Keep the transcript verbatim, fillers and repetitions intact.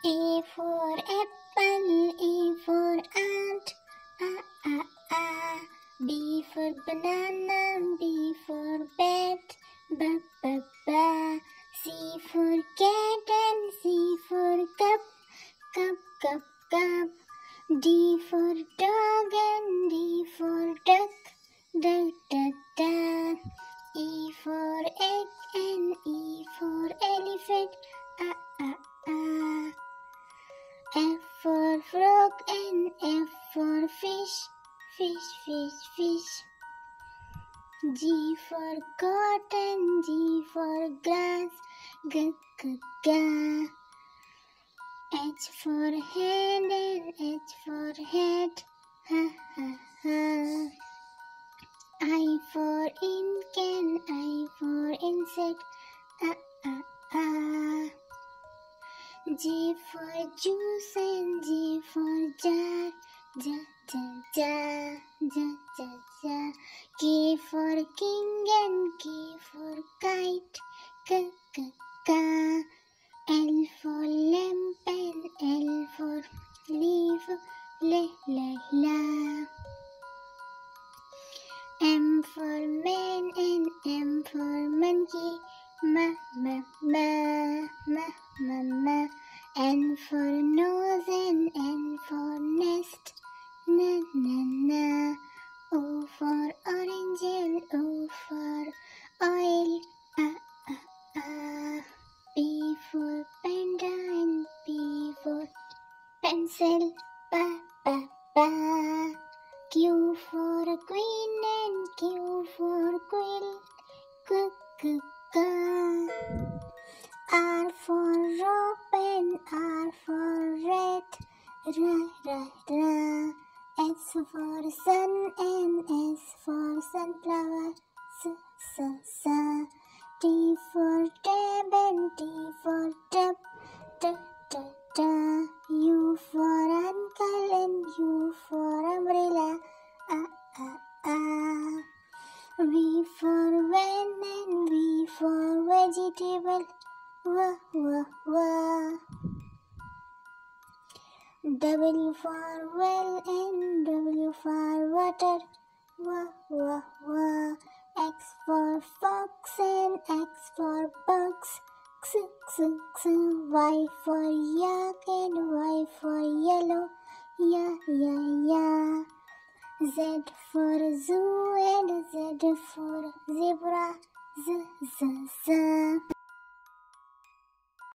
A for apple, A for ant, A, A, A. B for banana, B for bat, B, B, B. C for cat and C for cup, cup, cup, cup. D for dog and D for duck, duck, duck, duck. E for egg and E for elephant, A, A, A. F for frog and F for fish, fish, fish, fish. G for goat and G for grass, G, G, G. H for hand and H for hat, ha, ha, ha. I for ink and I for insect, ah, ah, ah. J for juice and J for jar, ja, ja, ja, ja, ja, ja. K for king and K for kite, k, k, k. L for lamp and L for leaf, la, la, la. M for man and M for monkey, ma, ma, ma, ma, ma, ma. N for nose and N for nest, na, na, na. O for orange and O for oil, ah, ah, ah. P for panda and P for pencil, pa, pa, pa. Q for queen and Q for quill, k, k, k. R for rope and R for rat, ra, ra, ra. S for sun and S for sunflower, s, s, s. T for tab and T for tub, t, t, t. U for uncle and U for umbrella, ah, ah, ah. V for van and V for vegetable, wa, wa, wa. W for well and W for water, wa, wa, wa. X for fox and X for box, x, x, x. Y for yak and Y for yellow, ya, ya, ya. Z for zoo and Z for zebra, z, z, z.